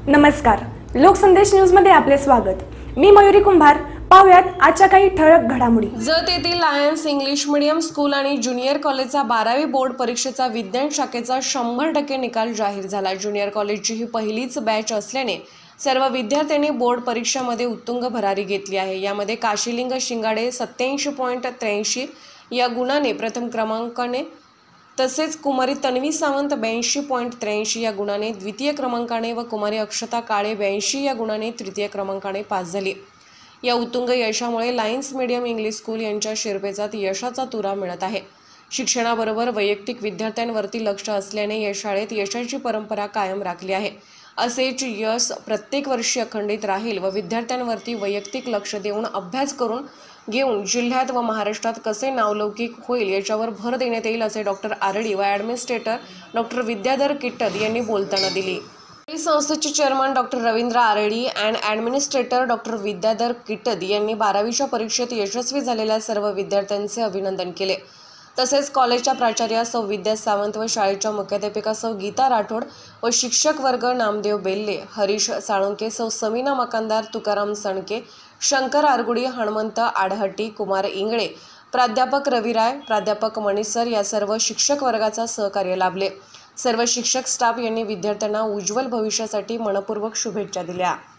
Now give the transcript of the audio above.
नमस्कार, लोकसंदेश न्यूजमध्ये आपले स्वागत। मी मयुरी कुंभार। पाहूयात आजच्या काही ठळक घडामोडी। जत येथील लायन्स इंग्लिश मीडियम स्कूल आणि ज्युनियर कॉलेजचा 12वी बोर्ड परीक्षेचा विज्ञान शाखेचा 100% निकाल जाहीर झाला। ज्युनियर कॉलेजची ही पहिलीच बॅच असल्याने सर्व विद्यार्थ्यांनी बोर्ड परीक्षामध्ये उत्तुंग भरारी घेतली आहे। यामध्ये काशीलिंग शिंगाडे 87.83 या गुणाने प्रथम क्रमांकाने, तसेच कुमारी तन्वी सावंत 82.83 या गुणाने द्वितीय क्रमांकाने व कुमारी अक्षता काळे 82 या गुणाने तृतीय क्रमांकाने पास झाली। या उत्तुंग यशामुळे लायन्स मीडियम इंग्लिश स्कूल यांच्या शिरपेचात यशाचा तुरा मिळत आहे। शिक्षणाबरोबर वैयक्तिक विद्यार्थ्यांवरती लक्ष असल्याने या शाळेत यशाची परंपरा कायम राखली आहे। असेच यश प्रत्येक वर्षी अखंडित राहील व विद्यार्थ्यांवरती वैयक्तिक लक्ष देऊन अभ्यास करून घेऊन जिल्ह्यात व महाराष्ट्रात कसे नावलौकिक होईल याच्यावर भर देण्यात येईल, असे डॉक्टर आरडी व ॲडमिनिस्ट्रेटर डॉक्टर विद्याधर किट्टद यांनी बोलताना दिली। संस्थेचे chairman doctor Ravindra Aradi and administrator doctor Vidyadhar Kittad यांनी 12वीच्या परीक्षेत यशस्वी झालेल्या सर्व विद्यार्थ्यांचे अभिनंदन केले। तसेच कॉलेजच्या प्राचार्या सौ विद्या सावंत व शाळेच्या मुख्याध्यापिका सौ गीता राठोड व शिक्षक वर्ग नामदेव बेल्ले, हरीश साळुंके, सौ समीना मकानदार, तुकाराम सणके, शंकर आरगुडी, हनुमंत आडहट्टी, कुमार इंगळे, प्राध्यापक रविराय, प्राध्यापक मणिसर या सर्व शिक्षक वर्गाचा सहकार्य लाभले। सर्व शिक्षक स्टाफ यांनी विद्यार्थ्यांना उज्ज्वल भविष्यासाठी मनपूर्वक शुभेच्छा दिल्या।